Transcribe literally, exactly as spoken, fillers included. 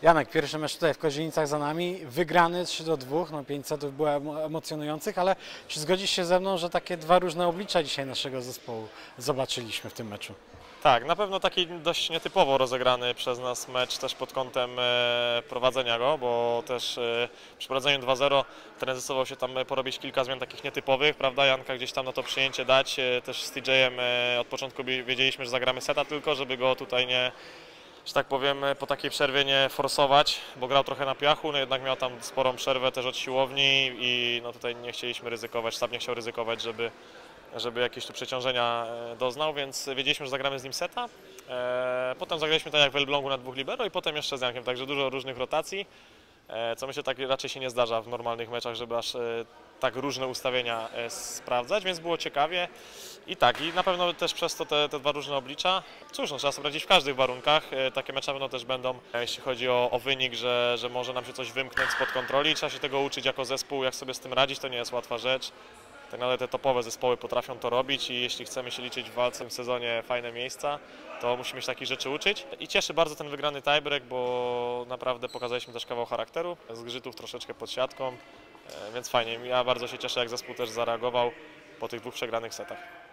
Janek, pierwszy mecz tutaj w Kozienicach za nami, wygrany trzy do dwóch, no pięć setów było emocjonujących, ale czy zgodzisz się ze mną, że takie dwa różne oblicza dzisiaj naszego zespołu zobaczyliśmy w tym meczu? Tak, na pewno taki dość nietypowo rozegrany przez nas mecz też pod kątem e, prowadzenia go, bo też e, przy prowadzeniu dwa zero trener zdecydował się tam porobić kilka zmian takich nietypowych, prawda, Janka gdzieś tam na to przyjęcie dać, e, też z T J-em e, od początku wiedzieliśmy, że zagramy seta tylko, żeby go tutaj nie, że tak powiem, po takiej przerwie nie forsować, bo grał trochę na piachu, no jednak miał tam sporą przerwę też od siłowni i no tutaj nie chcieliśmy ryzykować, sztab nie chciał ryzykować, żeby żeby jakieś tu przeciążenia doznał, więc wiedzieliśmy, że zagramy z nim seta. Potem zagraliśmy tak jak w Elblągu na dwóch libero i potem jeszcze z Jankiem, także dużo różnych rotacji, co myślę tak raczej się nie zdarza w normalnych meczach, żeby aż tak różne ustawienia sprawdzać, więc było ciekawie i tak, i na pewno też przez to te, te dwa różne oblicza. Cóż, no, trzeba sprawdzić w każdych warunkach, takie mecze pewno też będą, jeśli chodzi o, o wynik, że, że może nam się coś wymknąć spod kontroli, trzeba się tego uczyć jako zespół, jak sobie z tym radzić, to nie jest łatwa rzecz. Tak naprawdę te topowe zespoły potrafią to robić i jeśli chcemy się liczyć w walce w tym sezonie fajne miejsca, to musimy się takich rzeczy uczyć. I cieszy bardzo ten wygrany tiebreak, bo naprawdę pokazaliśmy też kawał charakteru, zgrzytów troszeczkę pod siatką, więc fajnie. Ja bardzo się cieszę, jak zespół też zareagował po tych dwóch przegranych setach.